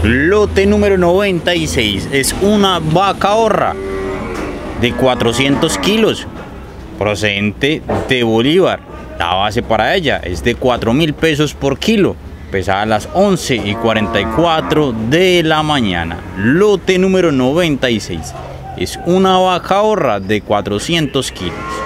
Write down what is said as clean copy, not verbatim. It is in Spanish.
Lote número 96 es una vaca horra de 400 kilos, procedente de Bolívar. La base para ella es de 4.000 pesos por kilo, pesada a las 11:44 de la mañana. Lote número 96 es una vaca horra de 400 kilos.